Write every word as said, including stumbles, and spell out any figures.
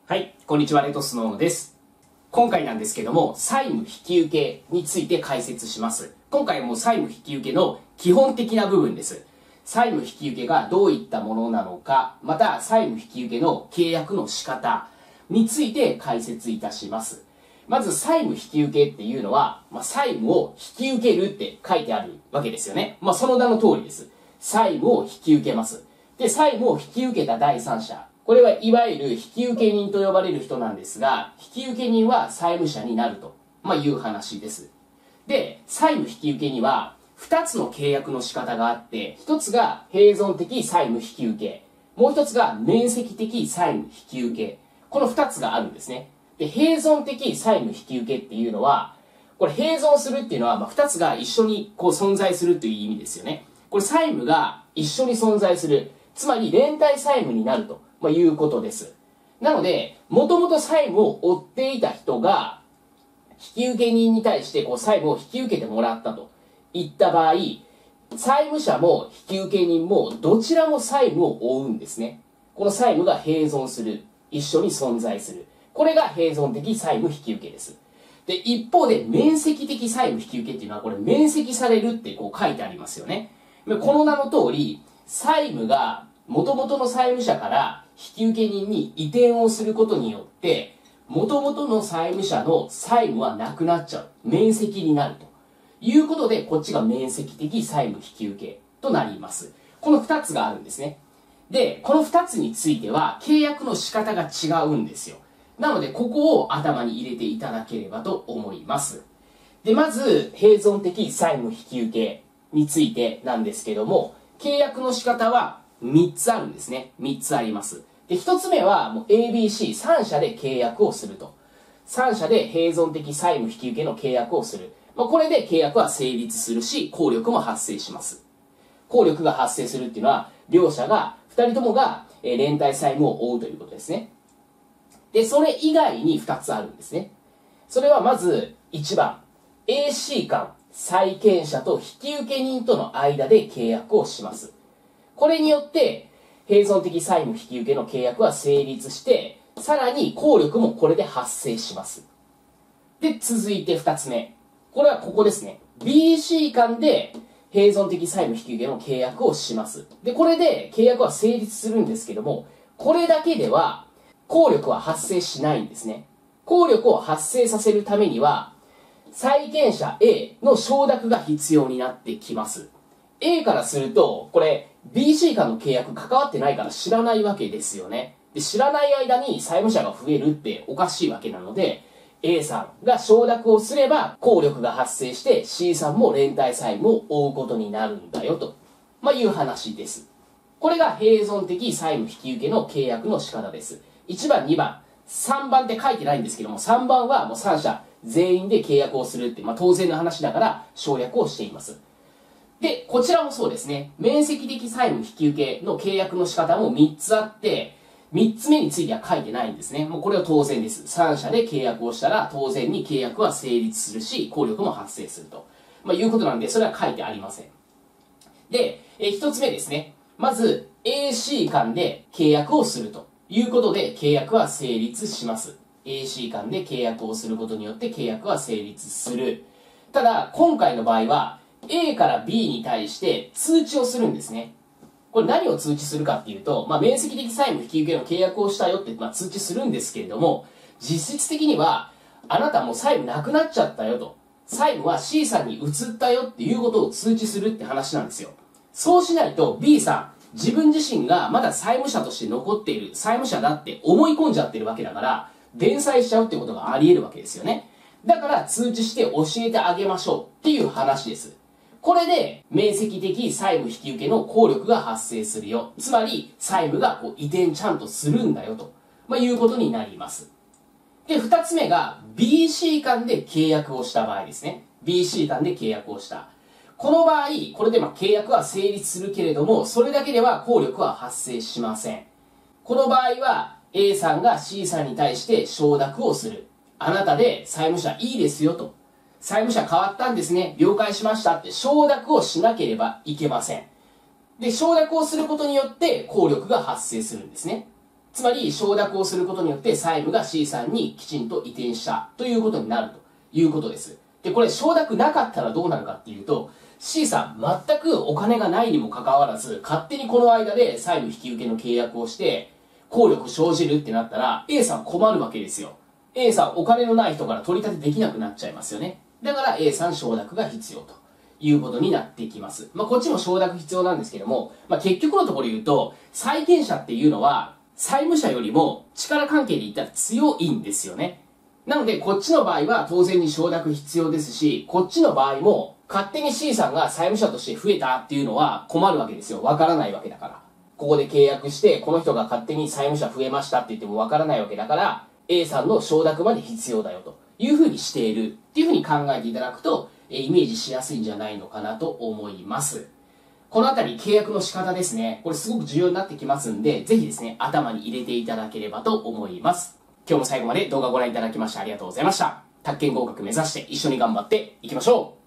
はい、こんにちは、レトスノーノです。今回なんですけども、債務引き受けについて解説します。今回はもう債務引き受けの基本的な部分です。債務引き受けがどういったものなのか、また債務引き受けの契約の仕方について解説いたします。まず債務引き受けっていうのは、まあ、債務を引き受けるって書いてあるわけですよね。まあ、その名の通りです。債務を引き受けます。で、債務を引き受けた第三者。これはいわゆる引き受け人と呼ばれる人なんですが、引き受け人は債務者になると、まあ、いう話です。で、債務引き受けにはふたつの契約の仕方があって、ひとつが併存的債務引き受け、もうひとつが免責的債務引き受け。このふたつがあるんですね。で、併存的債務引き受けっていうのは、これ併存するっていうのは、まあ、ふたつが一緒にこう存在するという意味ですよね。これ債務が一緒に存在する。つまり連帯債務になると、まあ、いうことです。なので、もともと債務を負っていた人が、引き受け人に対してこう債務を引き受けてもらったといった場合、債務者も引き受け人もどちらも債務を負うんですね。この債務が併存する。一緒に存在する。これが併存的債務引き受けです。で、一方で免責的債務引き受けっていうのは、これ免責されるってこう書いてありますよね。この名の通り、債務が元々の債務者から引き受け人に移転をすることによって、元々の債務者の債務はなくなっちゃう。免責になるということで、こっちが免責的債務引き受けとなります。このふたつがあるんですね。で、このふたつについては契約の仕方が違うんですよ。なので、ここを頭に入れていただければと思います。で、まず、併存的債務引き受けについてなんですけども、契約の仕方はみっつあるんですね。みっつあります。で、ひとつめは、もう エービーシーさん 社で契約をすると。さん社で併存的債務引き受けの契約をする。まあ、これで契約は成立するし、効力も発生します。効力が発生するっていうのは、両者が、ふたりともが連帯債務を負うということですね。で、それ以外にふたつあるんですね。それはまずいちばん、エーシー 間、債権者と引き受け人との間で契約をします。これによって、併存的債務引き受けの契約は成立して、さらに効力もこれで発生します。で、続いてふたつめ。これはここですね。ビーシー 間で併存的債務引き受けの契約をします。で、これで契約は成立するんですけども、これだけでは効力は発生しないんですね。効力を発生させるためには、債権者 A の承諾が必要になってきます。A からすると、これ ビーシー 間の契約関わってないから知らないわけですよね。で、知らない間に債務者が増えるっておかしいわけなので、A さんが承諾をすれば効力が発生して C さんも連帯債務を負うことになるんだよと、まあ、いう話です。これが併存的債務引き受けの契約の仕方です。いちばん、にばん、さんばんって書いてないんですけども、さんばんはもうさん社全員で契約をするって、まあ、当然の話だから省略をしています。で、こちらもそうですね。免責的債務引き受けの契約の仕方もみっつあって、みっつめについては書いてないんですね。もうこれは当然です。さん社で契約をしたら当然に契約は成立するし、効力も発生すると、まあ、いうことなんで、それは書いてありません。で、えひとつめですね。まず、エーシー 間で契約をするということで、契約は成立します。エーシー 間で契約をすることによって契約は成立する。ただ、今回の場合は、A から B に対して通知をするんですね。これ何を通知するかっていうと、まあ、免責的債務引き受けの契約をしたよって、まあ、通知するんですけれども、実質的には、あなたもう債務なくなっちゃったよと。債務は C さんに移ったよっていうことを通知するって話なんですよ。そうしないと B さん、自分自身がまだ債務者として残っている債務者だって思い込んじゃってるわけだから、弁済しちゃうってことがあり得るわけですよね。だから通知して教えてあげましょうっていう話です。これで、免責的債務引き受けの効力が発生するよ。つまり、債務がこう移転ちゃんとするんだよと、まあ、いうことになります。で、二つ目が ビーシー 間で契約をした場合ですね。ビーシー 間で契約をした。この場合、これでまあ契約は成立するけれども、それだけでは効力は発生しません。この場合は、A さんが C さんに対して承諾をする。あなたで債務者いいですよと。債務者変わったんですね。了解しましたって承諾をしなければいけません。で、承諾をすることによって効力が発生するんですね。 つまり承諾をすることによって債務が C さんにきちんと移転したということになるということです。で、これ承諾なかったらどうなるかっていうと、C さん全くお金がないにもかかわらず、勝手にこの間で債務引き受けの契約をして、効力生じるってなったら A さん困るわけですよ。A さんお金のない人から取り立てできなくなっちゃいますよね。だから A さん承諾が必要ということになってきます。まあこっちも承諾必要なんですけども、まあ結局のところ言うと、債権者っていうのは債務者よりも力関係で言ったら強いんですよね。なのでこっちの場合は当然に承諾必要ですし、こっちの場合も勝手に C さんが債務者として増えたっていうのは困るわけですよ。わからないわけだから。ここで契約して、この人が勝手に債務者増えましたって言ってもわからないわけだから、A さんの承諾まで必要だよというふうにしているっていうふうに考えていただくと、イメージしやすいんじゃないのかなと思います。このあたり契約の仕方ですね。これすごく重要になってきますんで、ぜひですね、頭に入れていただければと思います。今日も最後まで動画をご覧いただきましてありがとうございました。宅建合格目指して一緒に頑張っていきましょう。